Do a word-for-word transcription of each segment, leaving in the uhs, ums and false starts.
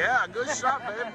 Yeah, good shot, babe.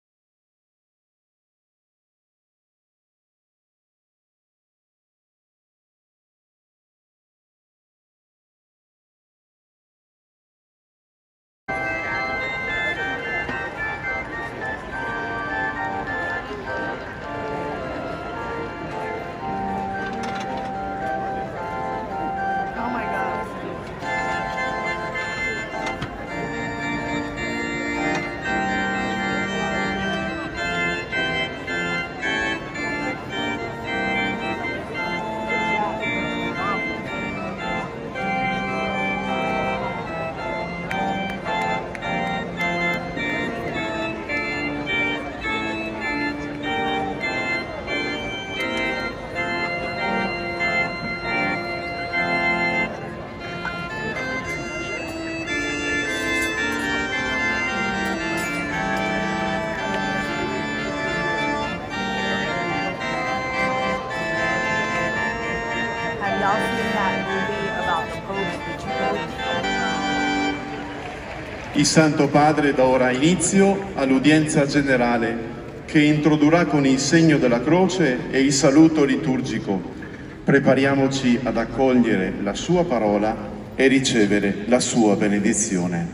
Il Santo Padre dà ora inizio all'udienza generale che introdurrà con il segno della croce e il saluto liturgico. Prepariamoci ad accogliere la sua parola e ricevere la sua benedizione.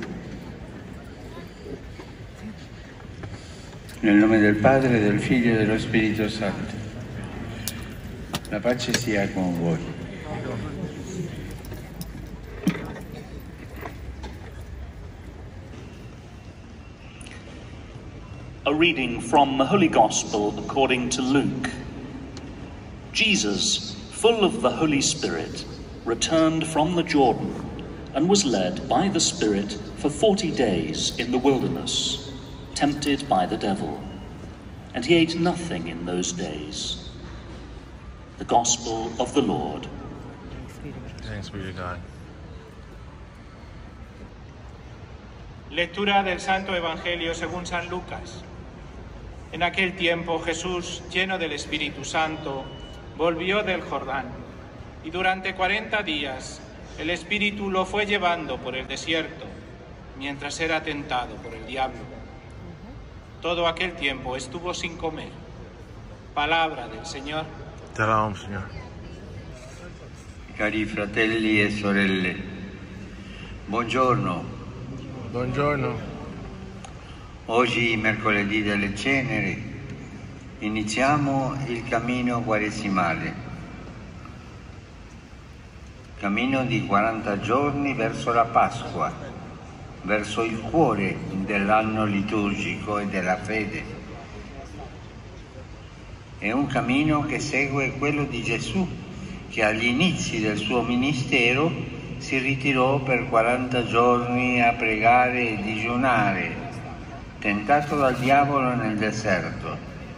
Nel nome del Padre, del Figlio e dello Spirito Santo. La pace sia con voi. A reading from the Holy Gospel according to Luke. Jesus, full of the Holy Spirit, returned from the Jordan and was led by the Spirit for forty days in the wilderness, tempted by the devil. And he ate nothing in those days. The Gospel of the Lord. Thanks be to God. Lectura del Santo Evangelio según San Lucas. En aquel tiempo Jesús, lleno del Espíritu Santo, volvió del Jordán, y durante cuarenta días el Espíritu lo fue llevando por el desierto, mientras era tentado por el diablo. Todo aquel tiempo estuvo sin comer. Palabra del Señor. Te alabamos, Señor. Cari fratelli e sorelle, buongiorno. Buongiorno. Oggi, mercoledì delle Ceneri, iniziamo il cammino quaresimale, cammino di quaranta giorni verso la Pasqua, verso il cuore dell'anno liturgico e della fede. È un cammino che segue quello di Gesù, che agli inizi del suo ministero si ritirò per quaranta giorni a pregare e digiunare, tentato dal diavolo nel deserto.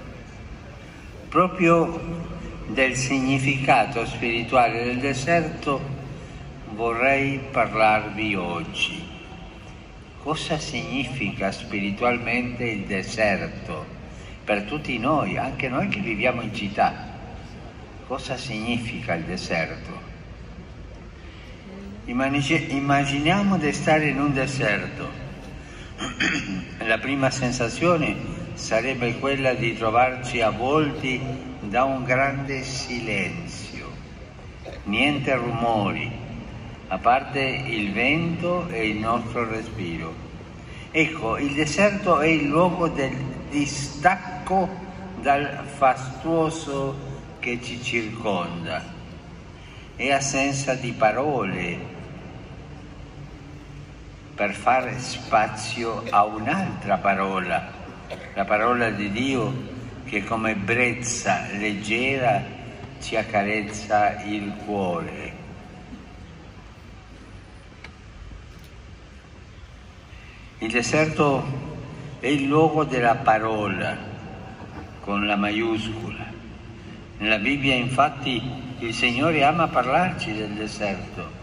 Proprio del significato spirituale del deserto vorrei parlarvi oggi. Cosa significa spiritualmente il deserto per tutti noi, anche noi che viviamo in città? Cosa significa il deserto? Immaginiamo di stare in un deserto. La prima sensazione sarebbe quella di trovarci avvolti da un grande silenzio, niente rumori, a parte il vento e il nostro respiro. Ecco, il deserto è il luogo del distacco dal fastuoso che ci circonda. È assenza di parole per fare spazio a un'altra parola, la parola di Dio che come brezza leggera ci accarezza il cuore. Il deserto è il luogo della parola, con la maiuscola. Nella Bibbia infatti il Signore ama parlarci del deserto.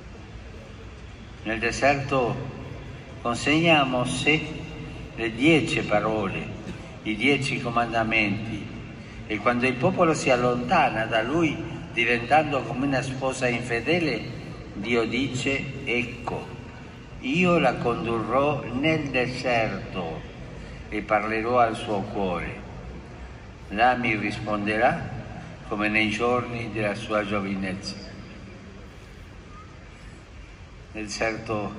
Nel deserto consegna a Mosè le dieci parole, i dieci comandamenti, e quando il popolo si allontana da lui diventando come una sposa infedele, Dio dice: ecco, io la condurrò nel deserto e parlerò al suo cuore. Là mi risponderà come nei giorni della sua giovinezza. Nel deserto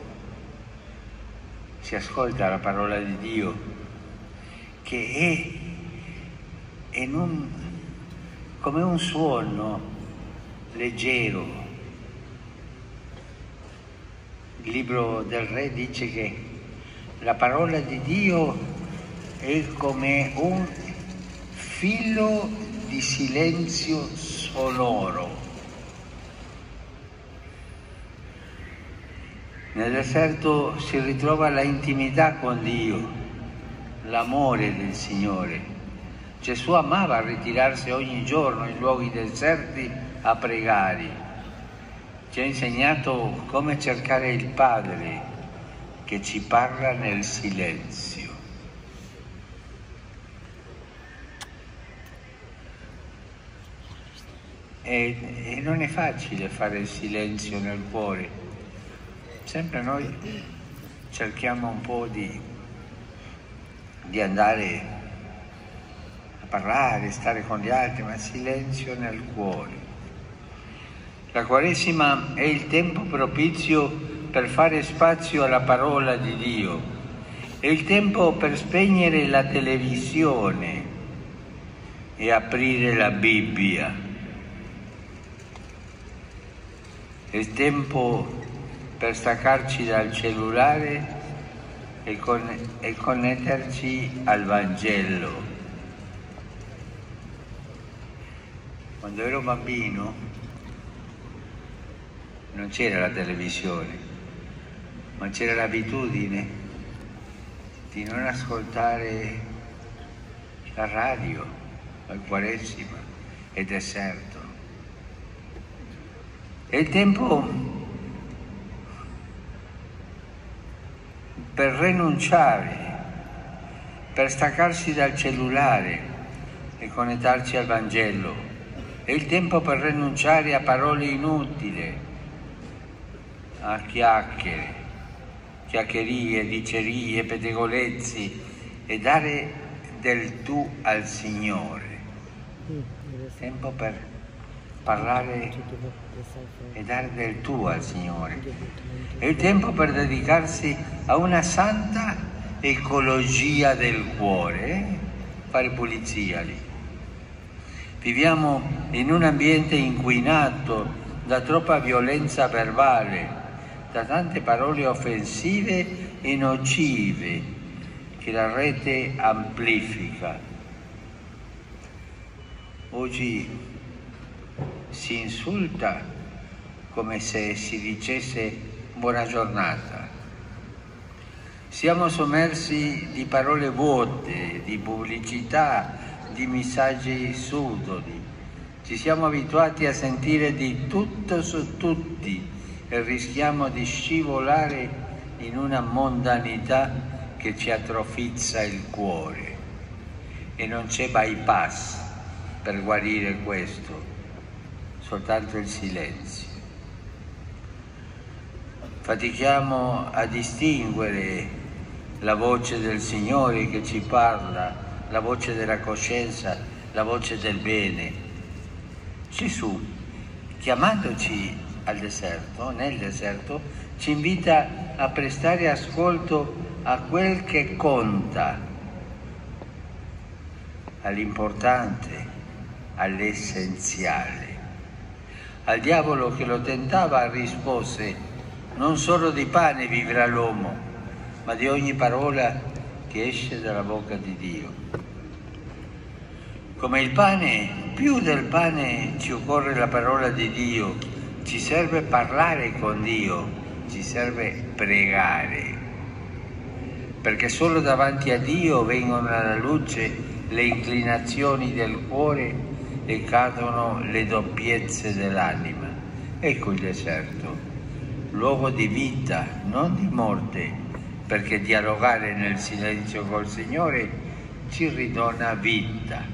si ascolta la parola di Dio, che è, è un, come un suono leggero. Il libro del Re dice che la parola di Dio è come un filo di silenzio sonoro. Nel deserto si ritrova la intimità con Dio, l'amore del Signore. Gesù amava ritirarsi ogni giorno in luoghi deserti a pregare. Ci ha insegnato come cercare il Padre che ci parla nel silenzio. E, e non è facile fare il silenzio nel cuore. Sempre noi cerchiamo un po' di, di andare a parlare, stare con gli altri, ma silenzio nel cuore. La Quaresima è il tempo propizio per fare spazio alla parola di Dio, è il tempo per spegnere la televisione e aprire la Bibbia, è il tempo per staccarci dal cellulare e, con, e connetterci al Vangelo. Quando ero bambino non c'era la televisione, ma c'era l'abitudine di non ascoltare la radio al Quaresima e deserto. È il tempo per rinunciare, per staccarsi dal cellulare e connetterci al Vangelo. È il tempo per rinunciare a parole inutili, a chiacchiere, chiacchierie, dicerie, pettegolezzi e dare del tu al Signore. Tempo per parlare e dare del tu al Signore. È il tempo per dedicarsi a una santa ecologia del cuore, eh? Fare pulizia lì. Viviamo in un ambiente inquinato da troppa violenza verbale, da tante parole offensive e nocive che la rete amplifica. Oggi si insulta come se si dicesse buona giornata. Siamo sommersi di parole vuote, di pubblicità, di messaggi sudori. Ci siamo abituati a sentire di tutto su tutti e rischiamo di scivolare in una mondanità che ci atrofizza il cuore. E non c'è bypass per guarire questo, soltanto il silenzio. Fatichiamo a distinguere la voce del Signore che ci parla, la voce della coscienza, la voce del bene. Gesù, chiamandoci al deserto, nel deserto, ci invita a prestare ascolto a quel che conta, all'importante, all'essenziale. Al diavolo che lo tentava rispose: non solo di pane vivrà l'uomo, ma di ogni parola che esce dalla bocca di Dio. Come il pane, più del pane ci occorre la parola di Dio, ci serve parlare con Dio, ci serve pregare, perché solo davanti a Dio vengono alla luce le inclinazioni del cuore e cadono le doppiezze dell'anima. Ecco il deserto, luogo di vita, non di morte, perché dialogare nel silenzio col Signore ci ridona vita.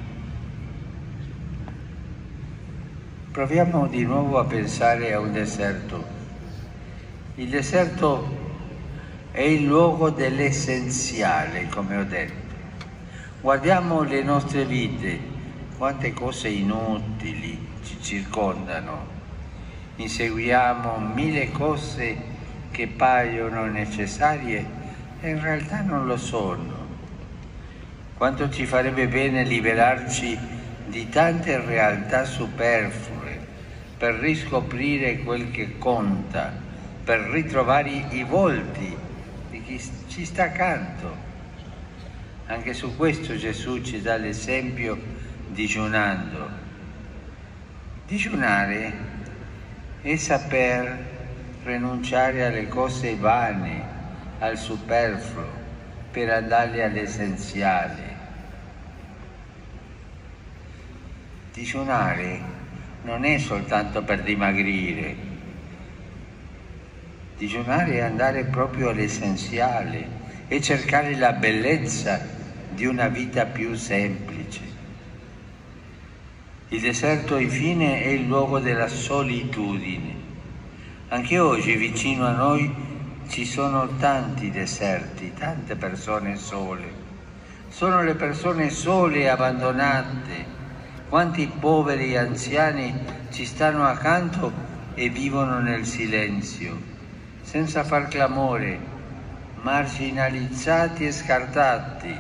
Proviamo di nuovo a pensare a un deserto. Il deserto è il luogo dell'essenziale, come ho detto. Guardiamo le nostre vite, quante cose inutili ci circondano. Inseguiamo mille cose che paiono necessarie e in realtà non lo sono. Quanto ci farebbe bene liberarci di tante realtà superflue per riscoprire quel che conta, per ritrovare i volti di chi ci sta accanto. Anche su questo Gesù ci dà l'esempio digiunando. Digiunare è saper rinunciare alle cose vane, al superfluo, per andare all'essenziale. Digiunare non è soltanto per dimagrire. Digiunare è andare proprio all'essenziale e cercare la bellezza di una vita più semplice. Il deserto, infine, è il luogo della solitudine. Anche oggi vicino a noi ci sono tanti deserti, tante persone sole. Sono le persone sole e abbandonate. Quanti poveri anziani ci stanno accanto e vivono nel silenzio, senza far clamore, marginalizzati e scartati.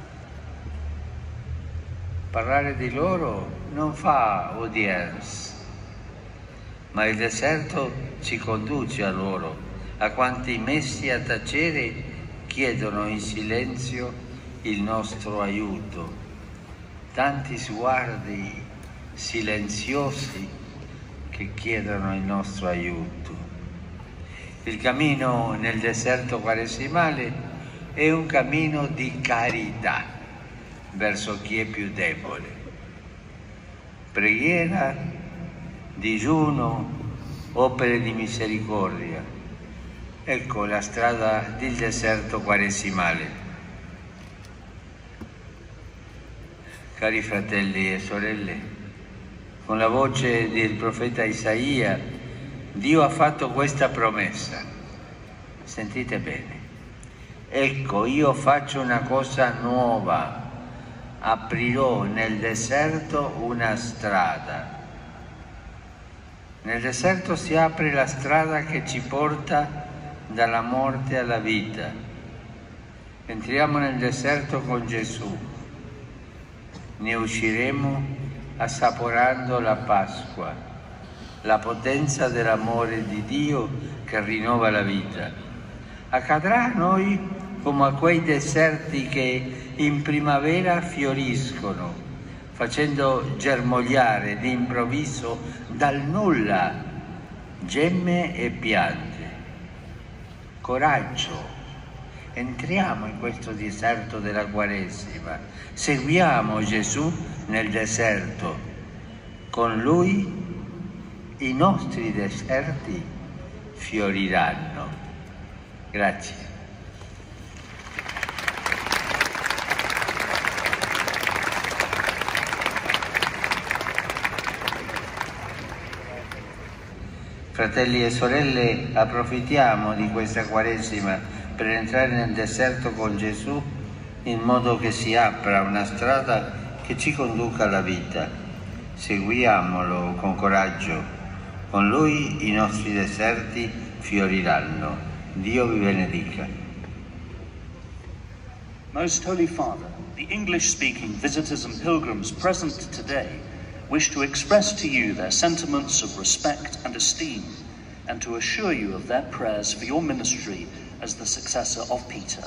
Parlare di loro non fa audience, ma il deserto ci conduce a loro, a quanti messi a tacere chiedono in silenzio il nostro aiuto. Tanti sguardi silenziosi che chiedono il nostro aiuto. Il cammino nel deserto quaresimale è un cammino di carità verso chi è più debole. Preghiera, digiuno, opere di misericordia. Ecco la strada del deserto quaresimale. Cari fratelli e sorelle, con la voce del profeta Isaia, Dio ha fatto questa promessa. Sentite bene. Ecco, io faccio una cosa nuova. Aprirò nel deserto una strada. Nel deserto si apre la strada che ci porta dalla morte alla vita. Entriamo nel deserto con Gesù. Ne usciremo assaporando la Pasqua, la potenza dell'amore di Dio che rinnova la vita. Accadrà a noi come a quei deserti che in primavera fioriscono, facendo germogliare d'improvviso dal nulla gemme e piante. Coraggio! Entriamo in questo deserto della Quaresima, seguiamo Gesù nel deserto. Con Lui i nostri deserti fioriranno. Grazie. Fratelli e sorelle, approfittiamo di questa Quaresima per entrare nel deserto con Gesù, in modo che si apra una strada che ci conduca alla vita. Seguiamolo con coraggio. Con Lui i nostri deserti fioriranno. Dio vi benedica. Most Holy Father, the English-speaking visitors and pilgrims present today wish to express to you their sentiments of respect and esteem, and to assure you of their prayers for your ministry as the successor of Peter.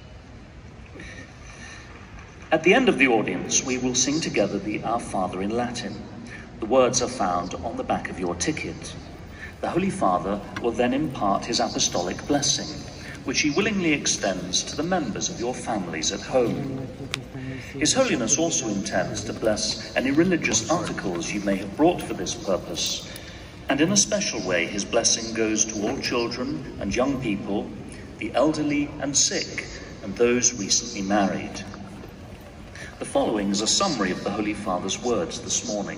At the end of the audience, we will sing together the Our Father in Latin. The words are found on the back of your ticket. The Holy Father will then impart his apostolic blessing, which he willingly extends to the members of your families at home. His Holiness also intends to bless any religious articles you may have brought for this purpose, and in a special way his blessing goes to all children and young people, the elderly and sick, and those recently married. The following is a summary of the Holy Father's words this morning.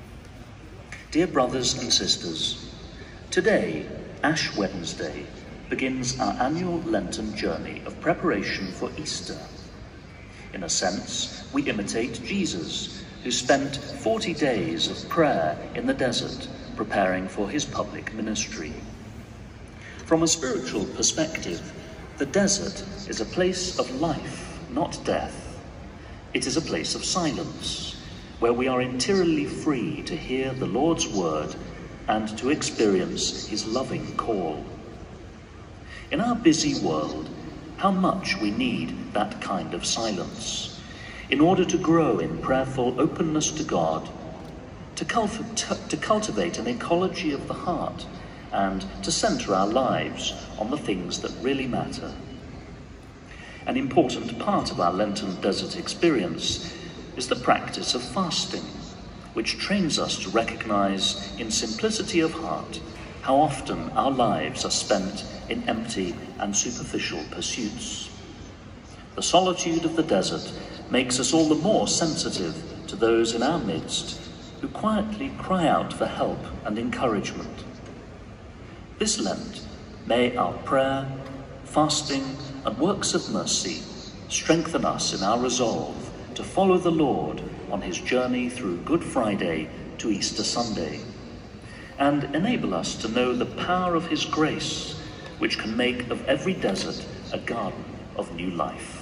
Dear brothers and sisters, today, Ash Wednesday, begins our annual Lenten journey of preparation for Easter. In a sense, we imitate Jesus, who spent forty days of prayer in the desert preparing for his public ministry. From a spiritual perspective, the desert is a place of life, not death. It is a place of silence, where we are entirely free to hear the Lord's word and to experience his loving call. In our busy world, how much we need that kind of silence in order to grow in prayerful openness to God, to, culti- to cultivate an ecology of the heart, and to center our lives on the things that really matter. An important part of our Lenten desert experience is the practice of fasting, which trains us to recognize in simplicity of heart how often our lives are spent in empty and superficial pursuits. The solitude of the desert makes us all the more sensitive to those in our midst who quietly cry out for help and encouragement. This Lent, may our prayer, fasting, and works of mercy strengthen us in our resolve to follow the Lord on his journey through Good Friday to Easter Sunday, and enable us to know the power of his grace, which can make of every desert a garden of new life.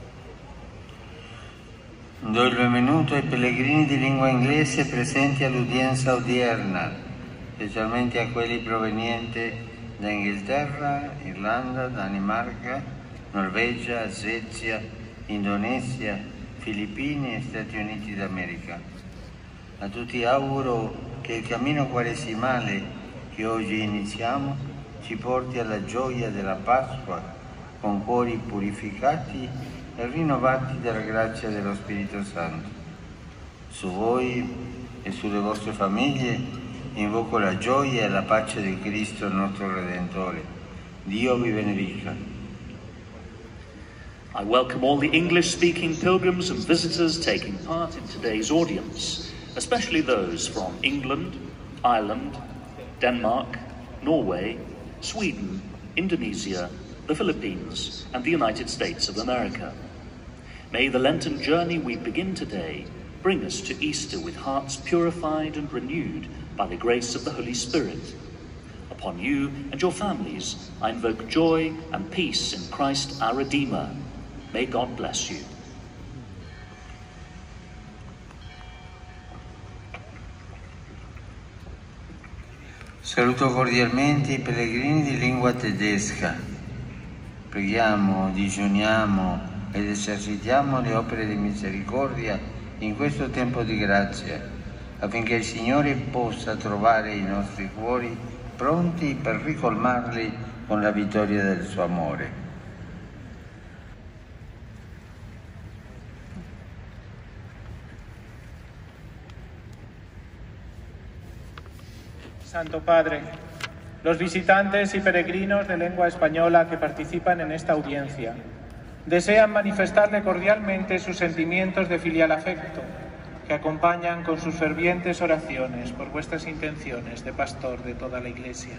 Do il benvenuto ai pellegrini di lingua inglese presenti all'udienza odierna, specialmente a quelli provenienti da Inghilterra, Irlanda, Danimarca, Norvegia, Svezia, Indonesia, Filippine e Stati Uniti d'America. A tutti auguro che il cammino quaresimale che oggi iniziamo ci porti alla gioia della Pasqua con cuori purificati e rinnovati dalla grazia dello Spirito Santo. Su voi e sulle vostre famiglie invoco la gioia e la pace di Cristo nostro Redentore. Dio vi benedica. I welcome all the English-speaking pilgrims and visitors taking part in today's audience, especially those from England, Ireland, Denmark, Norway, Sweden, Indonesia, the Philippines, and the United States of America. May the Lenten journey we begin today bring us to Easter with hearts purified and renewed by the grace of the Holy Spirit. Upon you and your families, I invoke joy and peace in Christ our Redeemer. May God bless you. Saluto cordialmente i pellegrini di lingua tedesca. Preghiamo, digiuniamo ed esercitiamo le opere di misericordia in questo tempo di grazia, affinché il Signore possa trovare i nostri cuori pronti per ricolmarli con la vittoria del suo amore. Santo Padre, los visitantes y peregrinos de lengua española que participan en esta audiencia desean manifestarle cordialmente sus sentimientos de filial afecto, que acompañan con sus fervientes oraciones por vuestras intenciones de pastor de toda la Iglesia.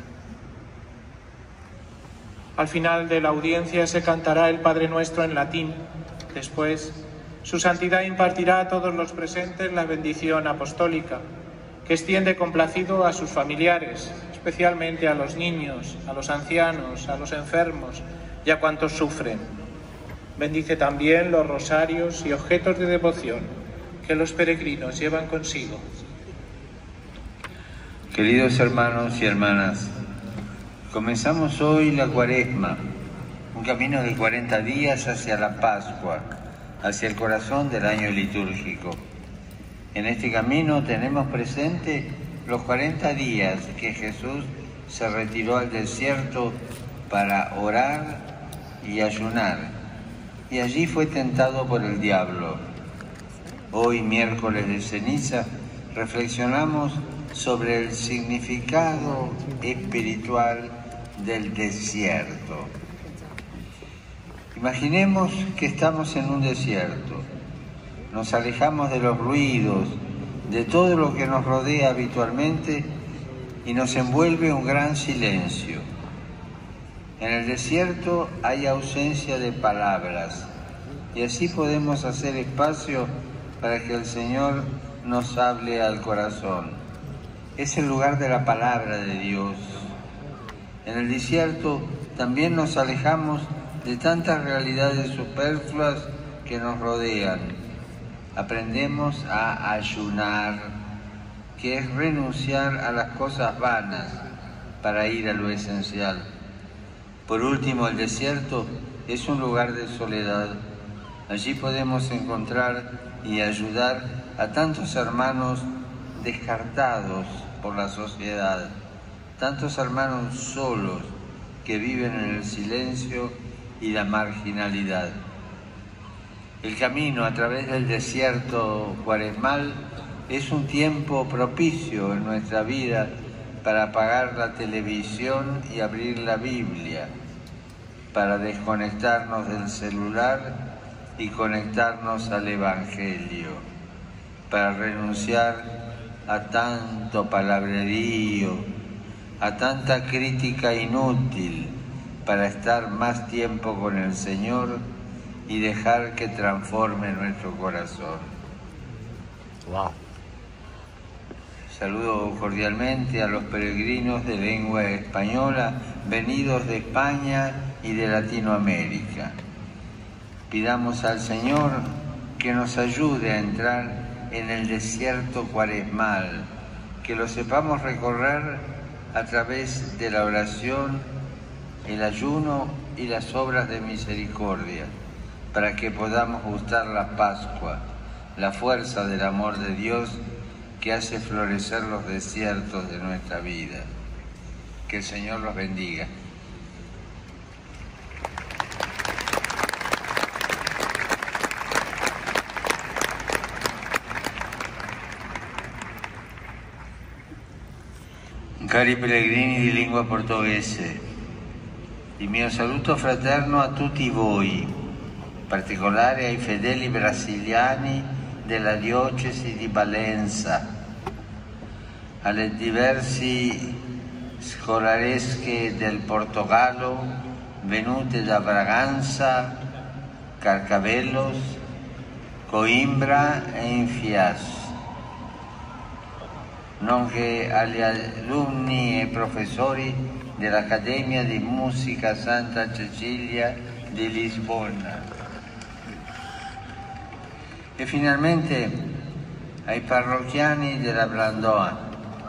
Al final de la audiencia se cantará el Padre Nuestro en latín. Después, su Santidad impartirá a todos los presentes la bendición apostólica, que extiende complacido a sus familiares, especialmente a los niños, a los ancianos, a los enfermos y a cuantos sufren. Bendice también los rosarios y objetos de devoción que los peregrinos llevan consigo. Queridos hermanos y hermanas, comenzamos hoy la Cuaresma, un camino de cuarenta días hacia la Pascua, hacia el corazón del año litúrgico. En este camino tenemos presente los cuarenta días que Jesús se retiró al desierto para orar y ayunar, y allí fue tentado por el diablo. Hoy, miércoles de ceniza, reflexionamos sobre el significado espiritual del desierto. Imaginemos que estamos en un desierto. Nos alejamos de los ruidos, de todo lo que nos rodea habitualmente y nos envuelve un gran silencio. En el desierto hay ausencia de palabras y así podemos hacer espacio para que el Señor nos hable al corazón. Es el lugar de la palabra de Dios. En el desierto también nos alejamos de tantas realidades superfluas que nos rodean. Aprendemos a ayunar, que es renunciar a las cosas vanas para ir a lo esencial. Por último, el desierto es un lugar de soledad. Allí podemos encontrar y ayudar a tantos hermanos descartados por la sociedad, tantos hermanos solos que viven en el silencio y la marginalidad. El camino a través del desierto cuaresmal es un tiempo propicio en nuestra vida para apagar la televisión y abrir la Biblia, para desconectarnos del celular y conectarnos al Evangelio, para renunciar a tanto palabrerío, a tanta crítica inútil, para estar más tiempo con el Señor y dejar que transforme nuestro corazón. Wow. Saludo cordialmente a los peregrinos de lengua española venidos de España y de Latinoamérica. Pidamos al Señor que nos ayude a entrar en el desierto cuaresmal, que lo sepamos recorrer a través de la oración, el ayuno y las obras de misericordia, para que podamos gustar la Pascua, la fuerza del amor de Dios que hace florecer los desiertos de nuestra vida. Que el Señor los bendiga. Cari pellegrini di lingua portoghese, il mio saluto fraterno a tutti voi, in particolare ai fedeli brasiliani della diocesi di Valenza, alle diversi scolaresche del Portogallo venute da Braganza, Carcavelos, Coimbra e Infias, nonché agli alunni e professori dell'Accademia di Musica Santa Cecilia di Lisbona. E finalmente ai parrocchiani della Blandoa.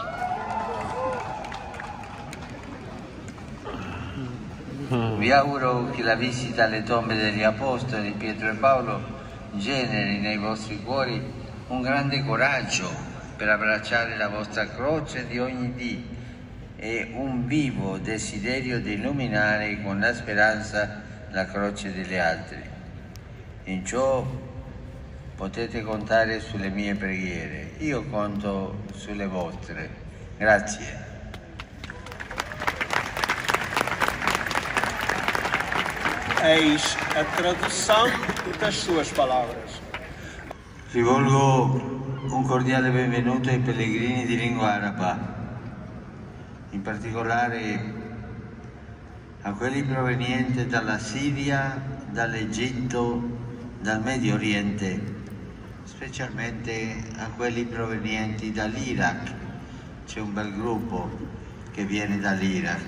Vi auguro che la visita alle tombe degli Apostoli Pietro e Paolo generi nei vostri cuori un grande coraggio per abbracciare la vostra croce di ogni dì e un vivo desiderio di illuminare con la speranza la croce degli altri. In ciò potete contare sulle mie preghiere, io conto sulle vostre. Grazie. Eis a tradução das suas palavras. Rivolgo un cordiale benvenuto ai pellegrini di lingua araba, in particolare a quelli provenienti dalla Siria, dall'Egitto, dal Medio Oriente, specialmente a quelli provenienti dall'Iraq. C'è un bel gruppo che viene dall'Iraq.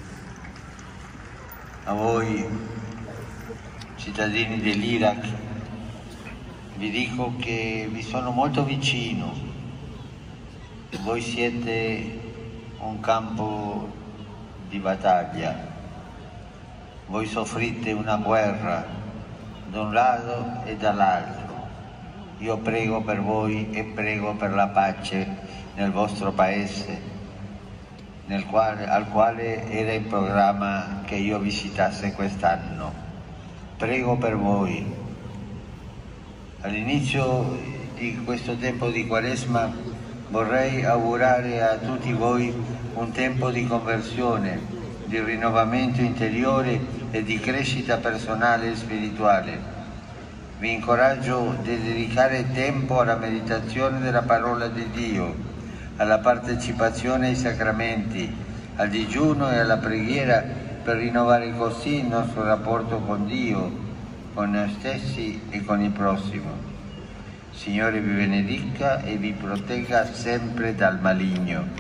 A voi, cittadini dell'Iraq, vi dico che vi sono molto vicino. Voi siete un campo di battaglia. Voi soffrite una guerra da un lato e dall'altro. Io prego per voi e prego per la pace nel vostro paese, nel quale, al quale era in programma che io visitasse quest'anno. Prego per voi. All'inizio di questo tempo di Quaresma vorrei augurare a tutti voi un tempo di conversione, di rinnovamento interiore e di crescita personale e spirituale. Vi incoraggio a dedicare tempo alla meditazione della parola di Dio, alla partecipazione ai sacramenti, al digiuno e alla preghiera per rinnovare così il nostro rapporto con Dio, con noi stessi e con il prossimo. Signore vi benedica e vi protegga sempre dal maligno.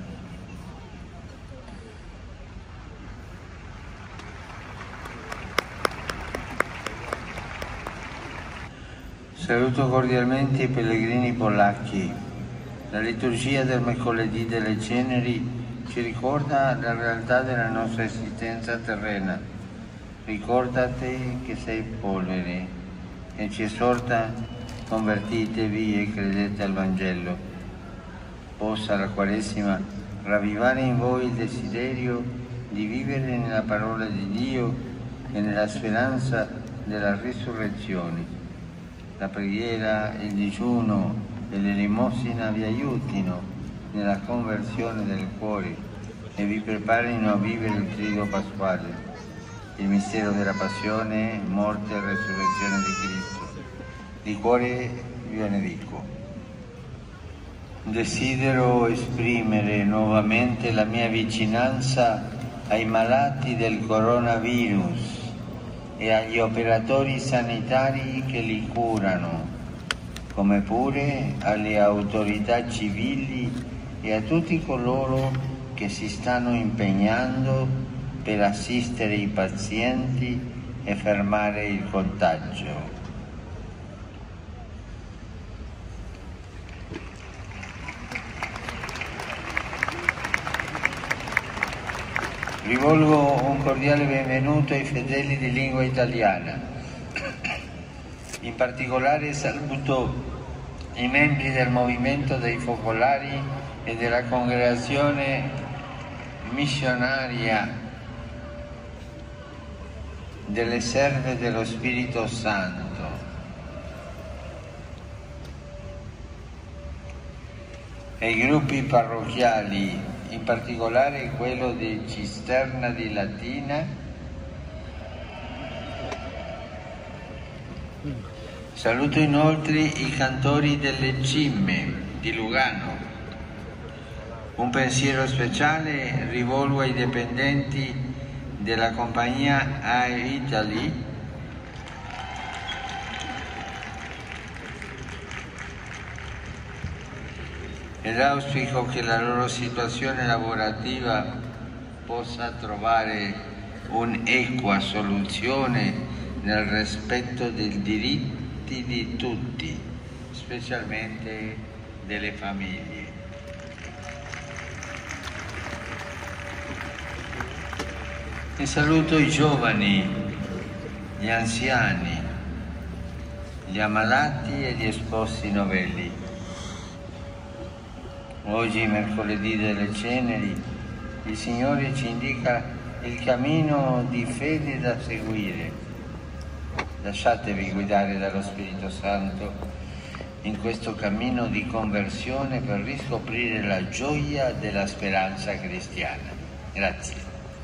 Saluto cordialmente i pellegrini polacchi. La liturgia del mercoledì delle ceneri ci ricorda la realtà della nostra esistenza terrena. Ricordate che sei polvere e ci esorta: convertitevi e credete al Vangelo. Possa la Quaresima ravvivare in voi il desiderio di vivere nella parola di Dio e nella speranza della risurrezione. La preghiera, il digiuno e l'elemosina vi aiutino nella conversione del cuore e vi preparino a vivere il triduo pasquale, il mistero della passione, morte e resurrezione di Cristo. Di cuore vi benedico. Desidero esprimere nuovamente la mia vicinanza ai malati del coronavirus e agli operatori sanitari che li curano, come pure alle autorità civili e a tutti coloro che si stanno impegnando per assistere i pazienti e fermare il contagio. Rivolgo un cordiale benvenuto ai fedeli di lingua italiana. In particolare saluto i membri del movimento dei focolari e della congregazione missionaria delle Serve dello Spirito Santo. E i gruppi parrocchiali, in particolare quello di Cisterna di Latina, saluto inoltre i cantori delle Cimme di Lugano. Un pensiero speciale rivolgo ai dipendenti della compagnia Air Italy ed auspico che la loro situazione lavorativa possa trovare un'equa soluzione nel rispetto dei diritti di tutti, specialmente delle famiglie. E saluto i giovani, gli anziani, gli ammalati e gli esposti novelli. Oggi, mercoledì delle Ceneri, il Signore ci indica il cammino di fede da seguire. Lasciatevi guidare dallo Spirito Santo in questo cammino di conversione per riscoprire la gioia della speranza cristiana. Grazie.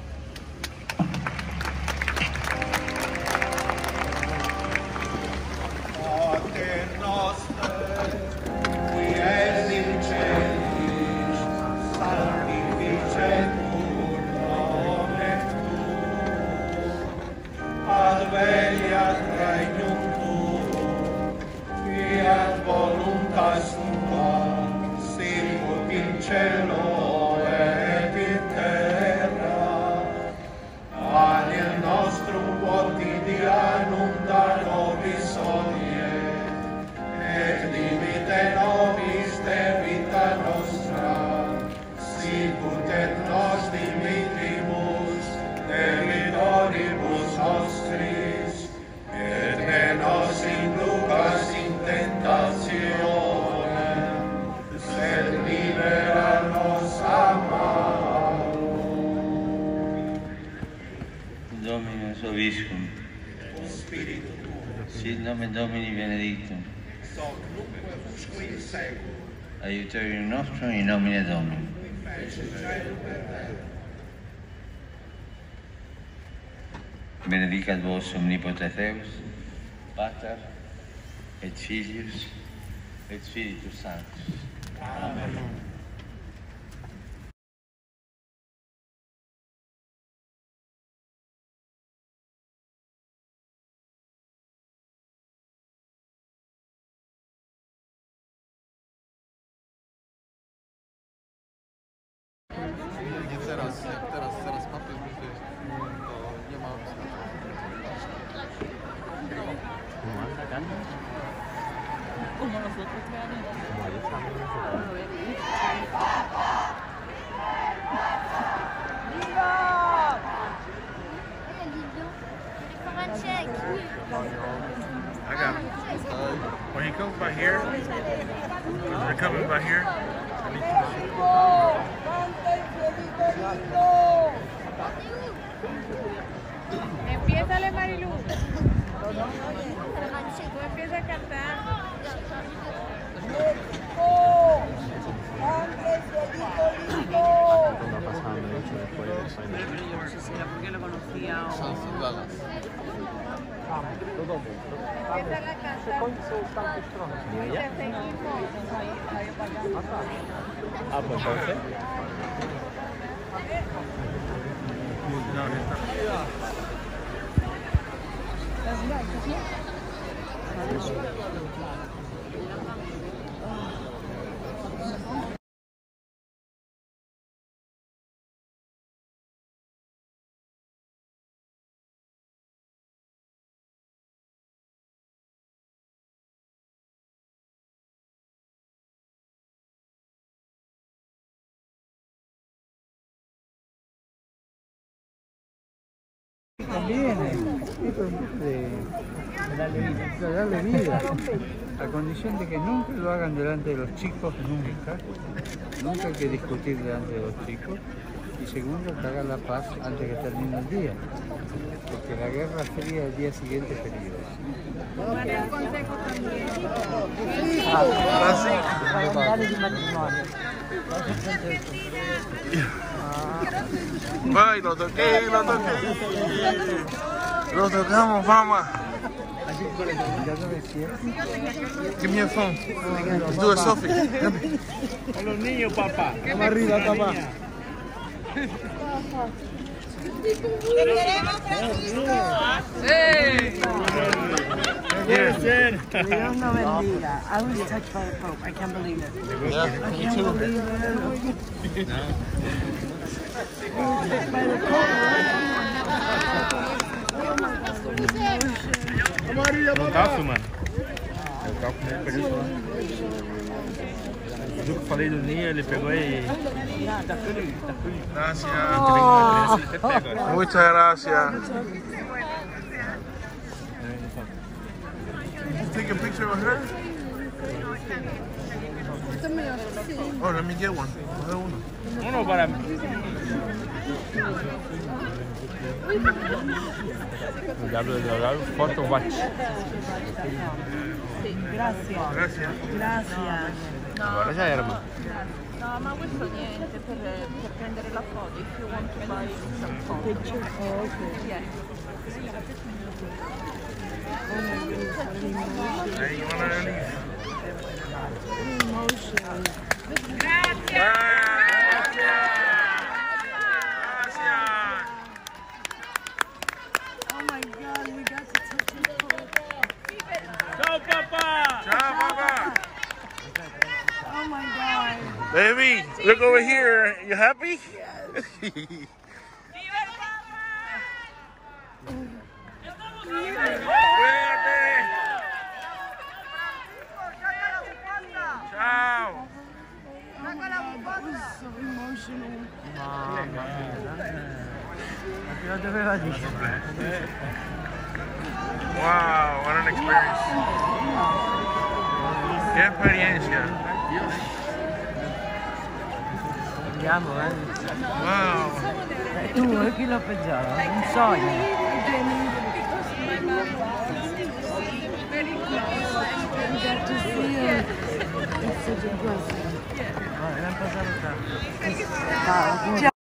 Dominus Obiscum, sit nomen Domini benedictum, aiuterium nostrum in nomine Domini. Benedicat vos omnipotens Deus, Pater et Filius et Spiritus Sanctus. Amen. nie teraz, jak teraz, zaraz mapy grupy, to nie ma opcji. Como nosotros I got him. When he comes by here, when they're coming by here, I need to Empiézale, Marilu. Tú empiezas a cantar. Porque lo conocía. Empieza la cantar. Ah, pues entonces. Conviene, esto es de, de darle, de darle vida, a condición de que nunca lo hagan delante de los chicos, nunca, nunca hay que discutir delante de los chicos, y segundo, que hagan la paz antes que termine el día, porque la guerra fría el día siguiente es peligrosa. Ay, lo toqué, lo toqué. Lo tocamos, mamá. Give me a phone. Let's do a selfie. A los niños, papá. Vamos arriba, papá. Yes. Dios no bendiga. I was touched by the Pope. I can't believe it. Yeah, I me can't too. believe it. By the Pope. Não tá filmando. Eu tava com ele, peguei só. Viu que eu falei do Ninho, ele pegou e... Gracias. Oh. Muchas gracias. Take a picture of her? Oh, let me get one. Dame uno. Uno para mí. Foto watch. Grazie. Gracias. Grazie. Agora já era, mano. No, ma questo niente, per, per prendere la foto, if you want to buy some photo. Picture? Oh, okay. Yeah. Hey, you wanna leave? Emotion. Oh my God, we got to touch the Pope. Ciao, papá. Ciao, papá. Oh my God. Baby, look over here. You happy? Yes. Ciao. Oh my God, that was so emotional. Wow, what an experience. Qué experiencia. Andiamo, eh. Wow. Tu, e chi lo peggiora? Un sogno. We got to see it. It's such a blessing. Vai, l'hanno passato tanto.